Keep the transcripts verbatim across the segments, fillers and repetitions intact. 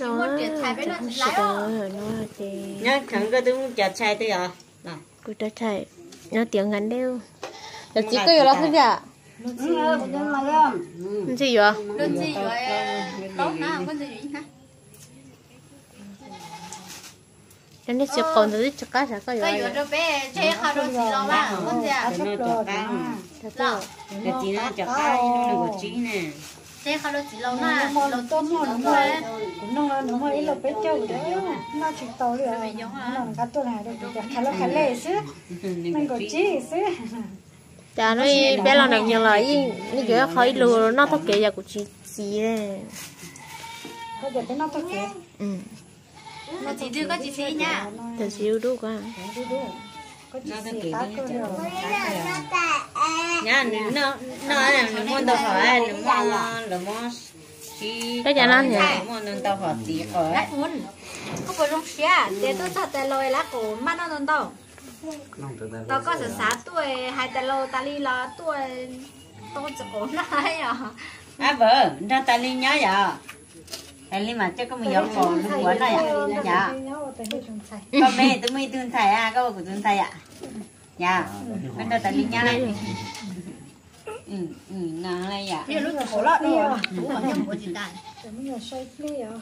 nó chẳng sợ rồi nó thì nhá thằng cái tôi chặt chai tôi à nào cứ cho chạy nó tiếng ngắn đeo là chỉ có là không dạ gì vậy đơn gì rồi tốt nào con gì hả cho nên sẽ còn tới chắc cá sẽ có cái rồi rồi bé chơi khai đồ gì đâu mà con gì à nó chặt cá cái chỉ nó chặt cá nó được chỉ nè chơi khai đồ gì lâu mà lâu tốt gì lâu thôi nó nó mới là bé châu đấy nó chỉ tàu được nó cá tôi này được chặt khai nó khai lệ chứ mình có chi chứ chả nói bé lần nào nhiều lời như kiểu khói lừa nó thốt kệ giờ của chị chị đấy bây giờ cái nó thốt kệ ừ nó chỉ đưa có chỉ xí nha thật siêu đúng quá nó thốt kệ nhá nó nó là nó muốn tao hỏi nó muốn nó muốn cái nhà nó nhỉ nó muốn tao hỏi tí hỏi lát muốn có phải trong xe để tôi cho tay lôi lá cổ mắt nó non tao tao có sự sáu tuổi hai tay lôi ta đi là tuổi tôi chỉ có nói à à vợ ra ta đi nhớ vậy ta đi mà chắc có mình giống còn nó quấn này à dạ con mẹ tôi mới tuân thầy à các bạn của tuân thầy à dạ bên đó ta đi nhớ này ừ ừ nàng này dạ bây giờ lúc cổ lọ đi à đúng rồi nhưng mà chỉ đàn mình là xoay phi à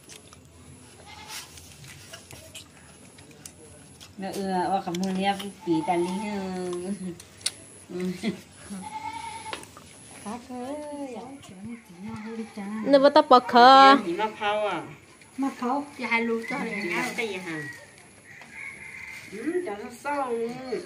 nó ừ ở cầm hôn nha kỳ ta đi nó bắt tập bậc khờ nó phao à mà phao thì hai lú cho này nó cái gì hả ừ cho nó xong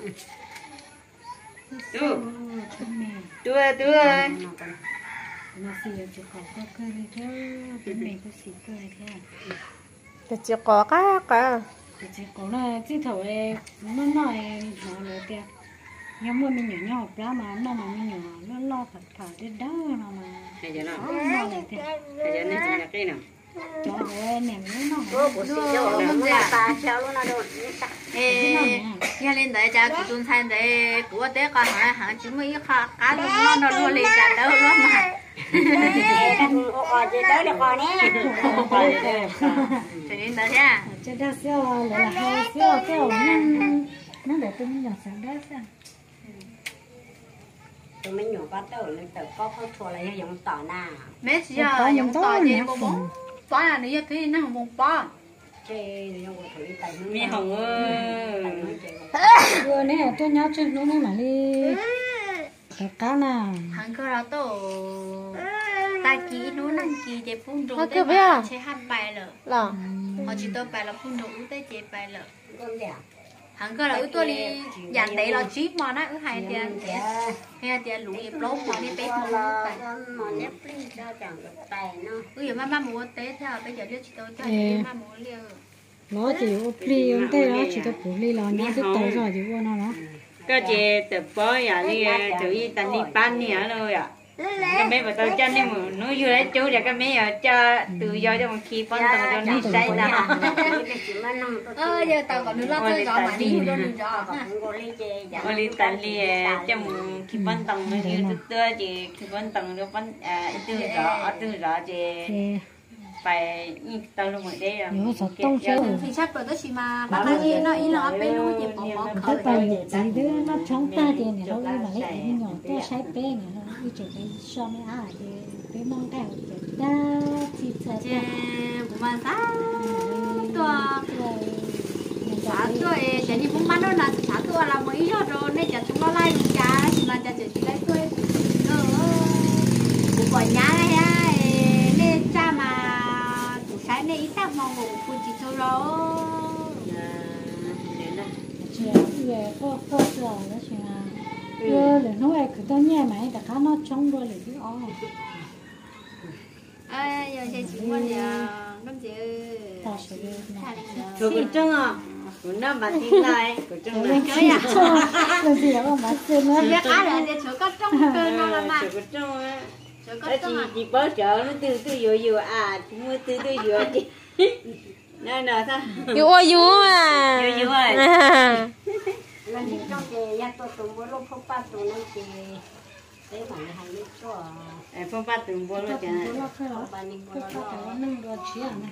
đưa đưa đưa nó xì cho có có cơ này theo bên mình có xì cơ này theo thì chỉ có cái cái chỉ có là chỉ thầu này nó nói nó là cái nhưng mà mình nhỏ nhỏ ra mà nó mà mình nhỏ nó lo thật thật đến đó nó mà hay giờ nó nó này thì hay giờ nó chỉ là cái nào cho ơi nè nó nó bổ sung cho nó mà ta chéo luôn là đồ ê nhà lên đấy cha của chúng thanh đấy của té con hỏi hả chúng mới cá cá nó nó luôn lên trả đâu luôn mà ở trên đó được con nhé cho nên đấy nha cho đó xeo là hai xeo xeo nó để tôi nhỏ sáng đó sao tụi mình nhỏ bắt đầu lên từ có không thua là giống tỏi nà mấy giờ giống tỏi gì bố bố bó là nếu thế nó không bó mi hồng ơi vừa nè tôi nhớ trên nó mà đi cái cá nào hàng cơ đó tổ ta kỹ nó năng kỹ để phun đồ thế mà chế hai bài lợ là họ chỉ tôi bài là phun đồ tới chế bài lợ hàng cơ là ứ tôi đi dàn đấy là chip mà nó ứ hai tiền hai tiền lũ dịp lốp mà đi bé mà mà nếp lên cho chẳng được tài nó ứ giờ má má mua té theo bây giờ đưa chị tôi cho má mua liều nó chỉ có pli ông tê đó chỉ có pli là nhá cái tàu rồi chỉ qua nó nó cái chị tập bói à đi chữ y tần đi ban đi hả rồi à cái mấy bà tôi cho nên mà nó vừa đấy chú là cái mấy ở cho tự do cho một khi phân tầng cho đi say ra ơ giờ tao còn nước lót chơi gió mà đi cho nước gió ở đi tần đi cho một khi phân tầng nó như tôi tôi chị khi phân tầng nó phân à từ rõ từ rõ chị phải tao luôn ở đây rồi thì chắc rồi đó chị mà bà nói gì nó ý nó bên nó chỉ bỏ bỏ khởi rồi chỉ đứa nó chống ta thì này nó mà lấy cái nhỏ tôi sai bé này nó đi chơi cái show mấy à thì bé mong cái ta chỉ sợ chứ bố mà sao tôi sao tôi chỉ như bố má nó là sao tôi là mấy giờ rồi nên giờ chúng nó lại cha thì mà cha chỉ lấy tôi bố bỏ nhà này nên cha mà sáng nay ít tao mong ngủ phụ chỉ thôi đó chị về có có rồi đó chị à giờ để nó ai cứ tao nhẹ mày đã cá nó chống đôi để chứ ó ơi giờ chị chỉ muốn giờ năm chị tao sẽ rồi cái trăng à cũng năm bà tin lại cái trăng này chơi à làm gì mà bắt xin nó giờ cá là để chỗ có trong cơ nó là mà cái trăng á chị chị bớt chợ nó từ từ vừa vừa à chị mua từ từ vừa chị nè nè sao vui vui mà vui vui là những trong cái nhà tôi tôi muốn lúc không bao tôi nói chị em phong ba từng bữa rồi chả nó phải là phải là nâng đo chia này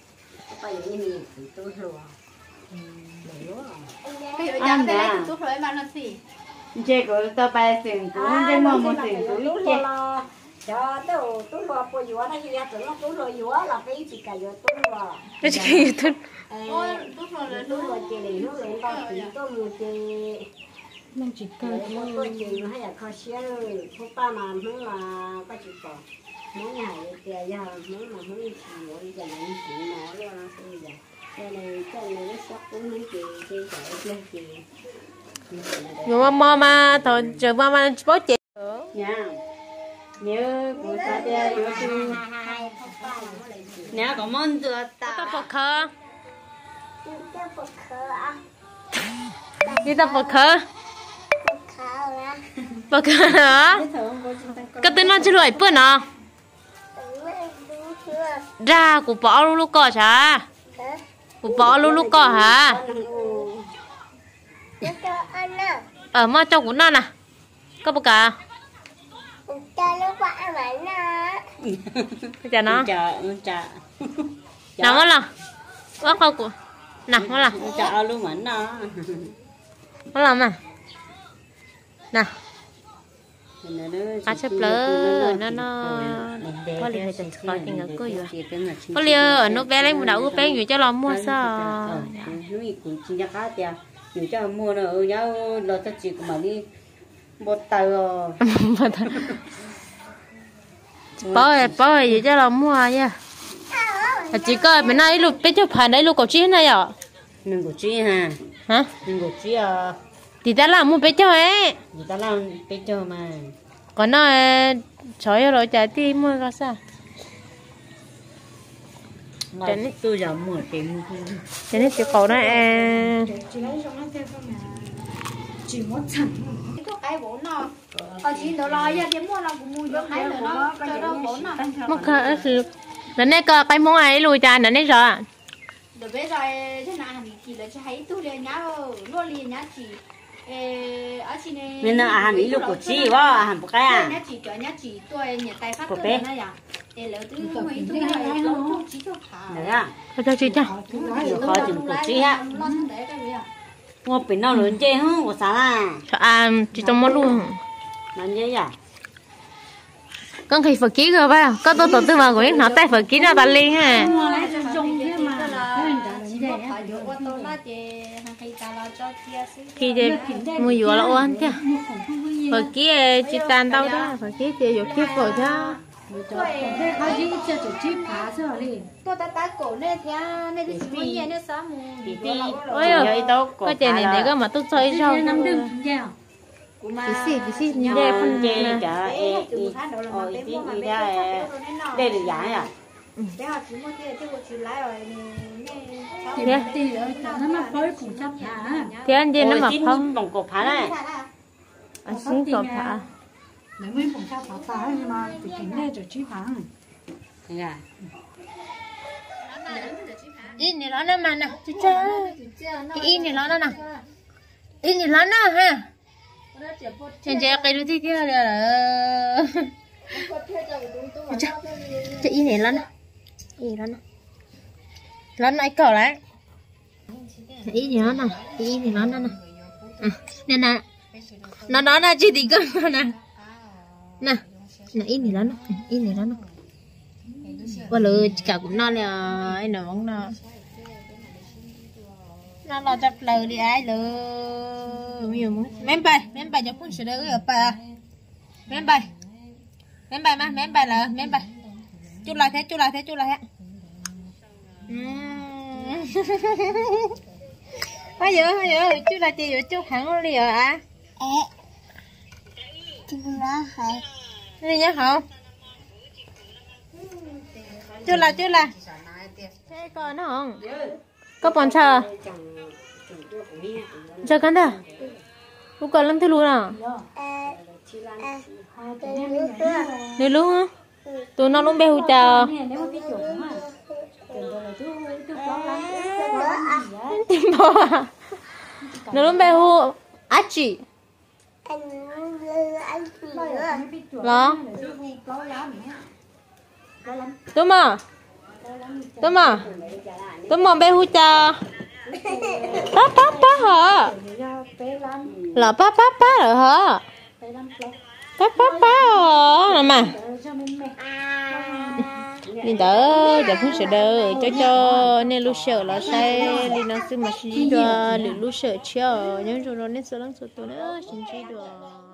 ăn đấy tôi nói bạn là gì chơi của tao bay từng cũng chơi mò một từng cũng chơi cho tôi tôi lo po yếu này giờ tôi lo tôi lo yếu là cái gì cả yếu tôi lo cái gì thôi ôi tôi nói là tôi lo chơi này nó lên tao chỉ tôi mua chơi mình chỉ cần tôi chơi nó hay là khó xíu không ba mà mới là cái gì cả mỗi ngày thì giờ mỗi mà mỗi chỉ mỗi giờ mình chỉ nó rồi bây giờ cái này cái này nó sắp cũng mấy chị chơi chơi chơi nhưng mà mama thôi chờ mama bố chị nha nhớ của ta đây nhớ chú nhớ có món chưa ta ta bật khờ đi ta bật khờ bật khờ hả cái tên nó chưa đuổi bữa nào ra của bỏ luôn lúc cỏ chả của bỏ luôn lúc cỏ hả ở mà trong của nó nè có bậc cả chả nó chả chả nào mất là quá không của nào mất là chả luôn mà nó mất làm à nào cá chép lơ nó nó có liền từng coi tình ở cô rồi có liền ở nó bé lấy một đảo bé nhiều cho lòng mua sao nuôi cũng chỉ ra cá tiền nhiều cho mua nó ở nhau lo cho chị mà đi một tờ bỏ bỏ gì cho lòng mua nha chỉ có bên này lúc bé cho phải đấy lúc có chi này à đừng có chi ha hả đừng có chi à thì ta làm mua bé cho ấy người ta làm bé cho mà còn nó chói rồi trái tim mua ra sao Cho nên tôi giờ mua tiền cho nên tiểu cầu nó chỉ muốn chẳng thuốc cái bố nó ở chỉ nó lo ra cái mua nó cũng mua được cái nữa nó cho nó bố nó mất khờ thì lần này có cái món ấy lùi trà nữa đấy rồi được bây giờ thế nào thì chỉ là chỉ thấy tôi liền nhá luôn liền nhá chỉ ở trên này nên là hàng ý lúc của chị quá hàng một cái à nhá chỉ cho nhá chỉ tôi nhà tay phát tôi này à để lỡ tôi mấy tôi này lỡ tôi chỉ cho thả đấy à có cho chị chăng được khó chừng của chị á ngô bên nào lớn chơi hả của sao à à chị trong món luôn làm gì à con khi phật ký rồi phải có tôi tổ tư mà của nó tay phật ký nó ta liên ha khi chị mua dừa là ôn chứ phật ký chị tan đâu đó phật ký chị dừa kiếp rồi chứ เขาจีจะจุดจีผาใช่ไหมดิ tôi ta ta cổ này thì này thì chỉ muốn nhẹ nữa sao mà ôi ơi có chuyện này để có mà tôi chơi sao năm đừng dẻo cái gì cái gì như đây phân chè chả e ôi tí đi ra đây được giải à thì thì nó mà phơi cũng chắc hả thì anh gì nó mà không bằng cột phá này anh xin cột phá nếu mình cũng chắc phá phá nhưng mà phải kính này cho chi phá thế à in thì nó nó mà nè chứ chứ cái in thì nó nó nè in thì nó nó ha trên chơi cái đứa tí kia là chứ chứ in thì nó nó in nó nó nó này cỡ đấy in thì nó nè in thì nó nó nè nè nè nó nó là chỉ thì cơ nè nè nè in thì nó nó in thì nó nó qua lừa cả cũng non là ai nó mong nó nó lo chặt lừa đi ai lừa nhiều muốn mém bay mém bay cho con sẽ đỡ ở bà mém bay mém bay mà mém bay là mém bay chút lại thế chút lại thế chút lại thế bây giờ bây giờ chút lại thì chút hẳn liền à chút là hay đi nhá không chưa là chưa là thế còn nó không có bọn chờ chờ cắn đâu cô còn làm thế luôn à nếu luôn á tụi nó luôn bé hú chờ tìm bò à nó luôn bé hú á chị Lo. Tôi mà. Tôi mà. Tôi mà bé hú cha. Bá bá bá hả? Là bá bá bá rồi hả? Bá bá bá hả? Mà. Mình đỡ, giờ phút sẽ đỡ, cho cho nên lúc sợ là sai, đi nó xứ mà chỉ đùa, lúc sợ chờ, nhưng rồi nó nên sợ lắm sợ tôi nữa, xin chỉ đùa.